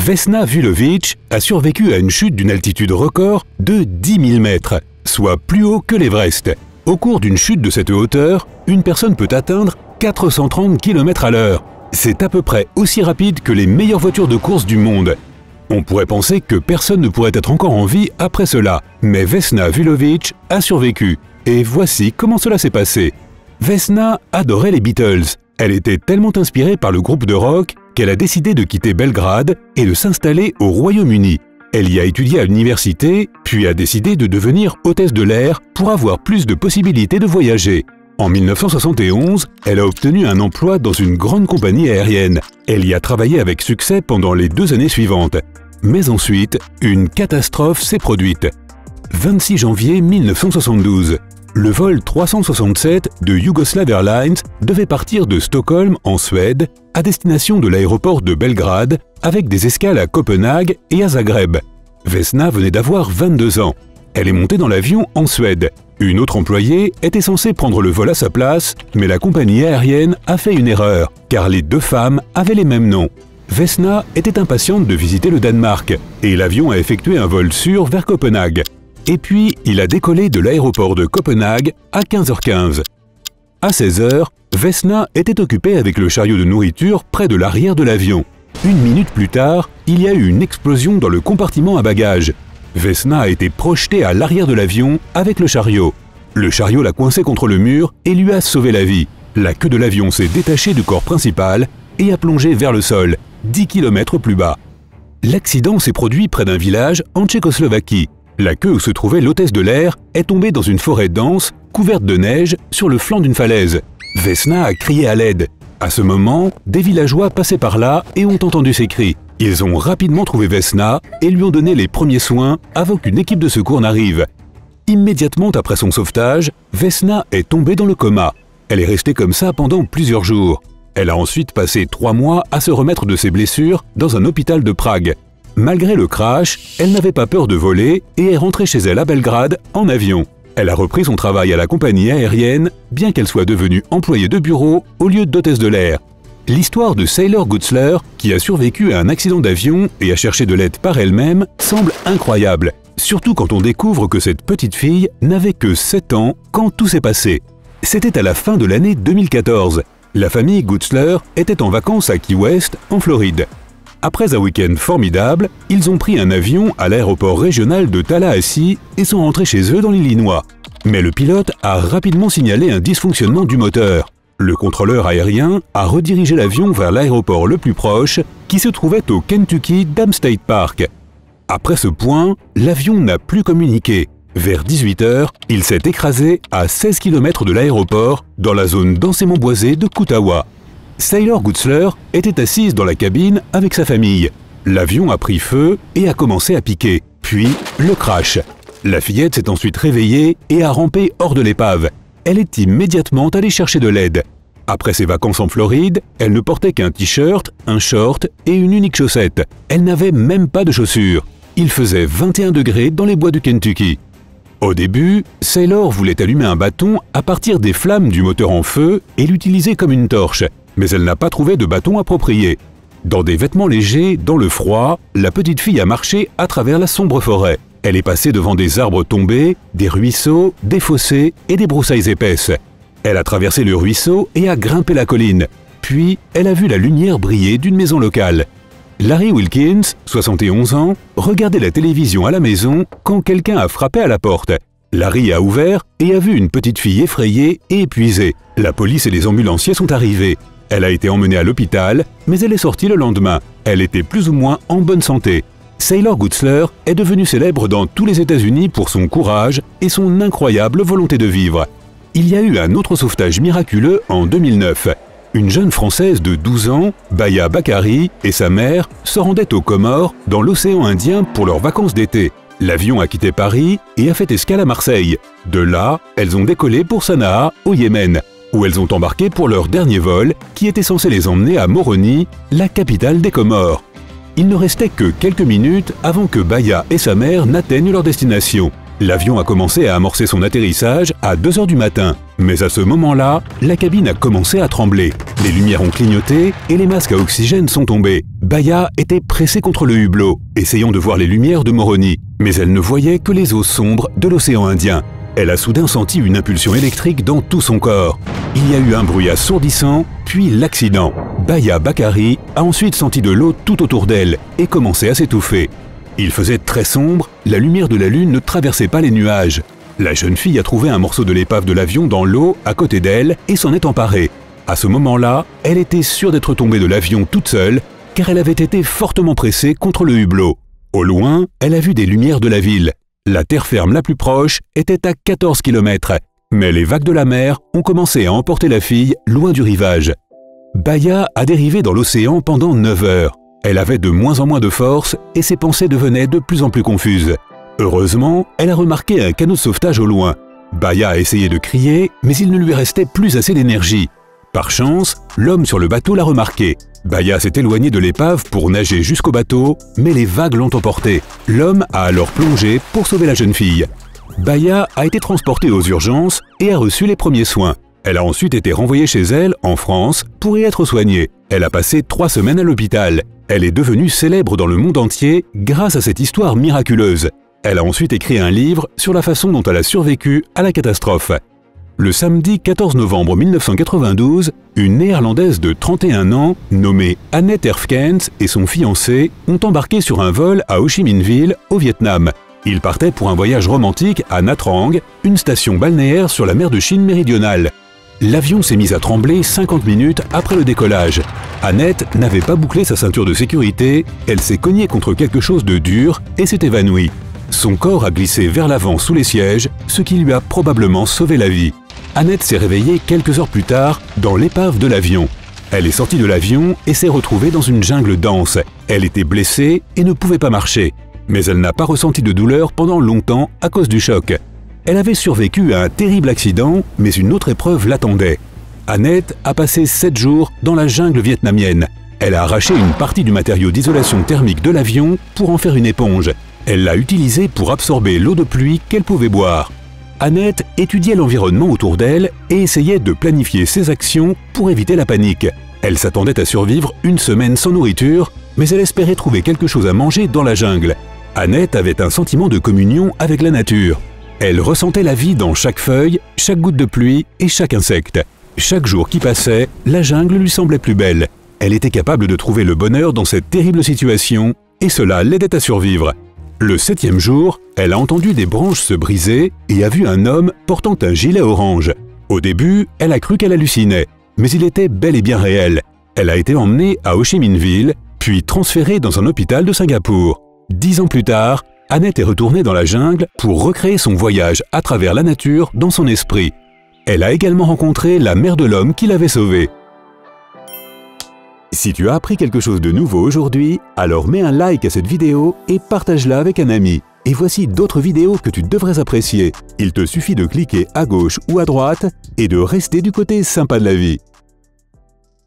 Vesna Vulović a survécu à une chute d'une altitude record de 10 000 mètres, soit plus haut que l'Everest. Au cours d'une chute de cette hauteur, une personne peut atteindre 430 km/h. C'est à peu près aussi rapide que les meilleures voitures de course du monde. On pourrait penser que personne ne pourrait être encore en vie après cela, mais Vesna Vulović a survécu. Et voici comment cela s'est passé. Vesna adorait les Beatles. Elle était tellement inspirée par le groupe de rock qu'elle a décidé de quitter Belgrade et de s'installer au Royaume-Uni. Elle y a étudié à l'université, puis a décidé de devenir hôtesse de l'air pour avoir plus de possibilités de voyager. En 1971, elle a obtenu un emploi dans une grande compagnie aérienne. Elle y a travaillé avec succès pendant les 2 années suivantes. Mais ensuite, une catastrophe s'est produite. 26 janvier 1972. Le vol 367 de Yugoslav Airlines devait partir de Stockholm en Suède à destination de l'aéroport de Belgrade avec des escales à Copenhague et à Zagreb. Vesna venait d'avoir 22 ans. Elle est montée dans l'avion en Suède. Une autre employée était censée prendre le vol à sa place, mais la compagnie aérienne a fait une erreur, car les 2 femmes avaient les mêmes noms. Vesna était impatiente de visiter le Danemark, et l'avion a effectué un vol sûr vers Copenhague. Et puis, il a décollé de l'aéroport de Copenhague à 15h15. À 16h, Vesna était occupée avec le chariot de nourriture près de l'arrière de l'avion. 1 minute plus tard, il y a eu une explosion dans le compartiment à bagages. Vesna a été projetée à l'arrière de l'avion avec le chariot. Le chariot l'a coincée contre le mur et lui a sauvé la vie. La queue de l'avion s'est détachée du corps principal et a plongé vers le sol, 10 km plus bas. L'accident s'est produit près d'un village en Tchécoslovaquie. La queue où se trouvait l'hôtesse de l'air est tombée dans une forêt dense, couverte de neige, sur le flanc d'une falaise. Vesna a crié à l'aide. À ce moment, des villageois passaient par là et ont entendu ses cris. Ils ont rapidement trouvé Vesna et lui ont donné les premiers soins avant qu'une équipe de secours n'arrive. Immédiatement après son sauvetage, Vesna est tombée dans le coma. Elle est restée comme ça pendant plusieurs jours. Elle a ensuite passé 3 mois à se remettre de ses blessures dans un hôpital de Prague. Malgré le crash, elle n'avait pas peur de voler et est rentrée chez elle à Belgrade en avion. Elle a repris son travail à la compagnie aérienne, bien qu'elle soit devenue employée de bureau au lieu d'hôtesse de l'air. L'histoire de Sailor Gutzler, qui a survécu à un accident d'avion et a cherché de l'aide par elle-même, semble incroyable, surtout quand on découvre que cette petite fille n'avait que 7 ans quand tout s'est passé. C'était à la fin de l'année 2014. La famille Gutzler était en vacances à Key West, en Floride. Après un week-end formidable, ils ont pris un avion à l'aéroport régional de Tallahassee et sont rentrés chez eux dans l'Illinois. Mais le pilote a rapidement signalé un dysfonctionnement du moteur. Le contrôleur aérien a redirigé l'avion vers l'aéroport le plus proche, qui se trouvait au Kentucky Dam State Park. Après ce point, l'avion n'a plus communiqué. Vers 18h, il s'est écrasé à 16 km de l'aéroport, dans la zone densément boisée de Kutawa. Sailor Gutzler était assise dans la cabine avec sa famille. L'avion a pris feu et a commencé à piquer, puis le crash. La fillette s'est ensuite réveillée et a rampé hors de l'épave. Elle est immédiatement allée chercher de l'aide. Après ses vacances en Floride, elle ne portait qu'un t-shirt, un short et une unique chaussette. Elle n'avait même pas de chaussures. Il faisait 21 degrés dans les bois du Kentucky. Au début, Sailor voulait allumer un bâton à partir des flammes du moteur en feu et l'utiliser comme une torche. Mais elle n'a pas trouvé de bâton approprié. Dans des vêtements légers, dans le froid, la petite fille a marché à travers la sombre forêt. Elle est passée devant des arbres tombés, des ruisseaux, des fossés et des broussailles épaisses. Elle a traversé le ruisseau et a grimpé la colline. Puis, elle a vu la lumière briller d'une maison locale. Larry Wilkins, 71 ans, regardait la télévision à la maison quand quelqu'un a frappé à la porte. Larry a ouvert et a vu une petite fille effrayée et épuisée. La police et les ambulanciers sont arrivés. Elle a été emmenée à l'hôpital, mais elle est sortie le lendemain. Elle était plus ou moins en bonne santé. Sailor Gutzler est devenue célèbre dans tous les États-Unis pour son courage et son incroyable volonté de vivre. Il y a eu un autre sauvetage miraculeux en 2009. Une jeune Française de 12 ans, Baya Bakari, et sa mère se rendaient aux Comores, dans l'océan Indien, pour leurs vacances d'été. L'avion a quitté Paris et a fait escale à Marseille. De là, elles ont décollé pour Sanaa, au Yémen, où elles ont embarqué pour leur dernier vol, qui était censé les emmener à Moroni, la capitale des Comores. Il ne restait que quelques minutes avant que Baya et sa mère n'atteignent leur destination. L'avion a commencé à amorcer son atterrissage à 2h du matin. Mais à ce moment-là, la cabine a commencé à trembler. Les lumières ont clignoté et les masques à oxygène sont tombés. Baya était pressée contre le hublot, essayant de voir les lumières de Moroni. Mais elle ne voyait que les eaux sombres de l'océan Indien. Elle a soudain senti une impulsion électrique dans tout son corps. Il y a eu un bruit assourdissant, puis l'accident. Baya Bakari a ensuite senti de l'eau tout autour d'elle et commencé à s'étouffer. Il faisait très sombre, la lumière de la lune ne traversait pas les nuages. La jeune fille a trouvé un morceau de l'épave de l'avion dans l'eau à côté d'elle et s'en est emparée. À ce moment-là, elle était sûre d'être tombée de l'avion toute seule car elle avait été fortement pressée contre le hublot. Au loin, elle a vu des lumières de la ville. La terre ferme la plus proche était à 14 km, mais les vagues de la mer ont commencé à emporter la fille loin du rivage. Baya a dérivé dans l'océan pendant 9 heures. Elle avait de moins en moins de force et ses pensées devenaient de plus en plus confuses. Heureusement, elle a remarqué un canot de sauvetage au loin. Baya a essayé de crier, mais il ne lui restait plus assez d'énergie. Par chance, l'homme sur le bateau l'a remarqué. Baya s'est éloigné de l'épave pour nager jusqu'au bateau, mais les vagues l'ont emporté. L'homme a alors plongé pour sauver la jeune fille. Baya a été transportée aux urgences et a reçu les premiers soins. Elle a ensuite été renvoyée chez elle, en France, pour y être soignée. Elle a passé 3 semaines à l'hôpital. Elle est devenue célèbre dans le monde entier grâce à cette histoire miraculeuse. Elle a ensuite écrit un livre sur la façon dont elle a survécu à la catastrophe. Le samedi 14 novembre 1992, une Néerlandaise de 31 ans, nommée Annette Herfkens, et son fiancé ont embarqué sur un vol à Ho Chi Minh Ville, au Vietnam. Ils partaient pour un voyage romantique à Nha Trang, une station balnéaire sur la mer de Chine méridionale. L'avion s'est mis à trembler 50 minutes après le décollage. Annette n'avait pas bouclé sa ceinture de sécurité, elle s'est cognée contre quelque chose de dur et s'est évanouie. Son corps a glissé vers l'avant sous les sièges, ce qui lui a probablement sauvé la vie. Annette s'est réveillée quelques heures plus tard dans l'épave de l'avion. Elle est sortie de l'avion et s'est retrouvée dans une jungle dense. Elle était blessée et ne pouvait pas marcher. Mais elle n'a pas ressenti de douleur pendant longtemps à cause du choc. Elle avait survécu à un terrible accident, mais une autre épreuve l'attendait. Annette a passé 7 jours dans la jungle vietnamienne. Elle a arraché une partie du matériau d'isolation thermique de l'avion pour en faire une éponge. Elle l'a utilisée pour absorber l'eau de pluie qu'elle pouvait boire. Annette étudiait l'environnement autour d'elle et essayait de planifier ses actions pour éviter la panique. Elle s'attendait à survivre une semaine sans nourriture, mais elle espérait trouver quelque chose à manger dans la jungle. Annette avait un sentiment de communion avec la nature. Elle ressentait la vie dans chaque feuille, chaque goutte de pluie et chaque insecte. Chaque jour qui passait, la jungle lui semblait plus belle. Elle était capable de trouver le bonheur dans cette terrible situation et cela l'aidait à survivre. Le 7e jour, elle a entendu des branches se briser et a vu un homme portant un gilet orange. Au début, elle a cru qu'elle hallucinait, mais il était bel et bien réel. Elle a été emmenée à Ho Chi Minh Ville, puis transférée dans un hôpital de Singapour. 10 ans plus tard, Annette est retournée dans la jungle pour recréer son voyage à travers la nature dans son esprit. Elle a également rencontré la mère de l'homme qui l'avait sauvée. Si tu as appris quelque chose de nouveau aujourd'hui, alors mets un like à cette vidéo et partage-la avec un ami. Et voici d'autres vidéos que tu devrais apprécier. Il te suffit de cliquer à gauche ou à droite et de rester du côté sympa de la vie.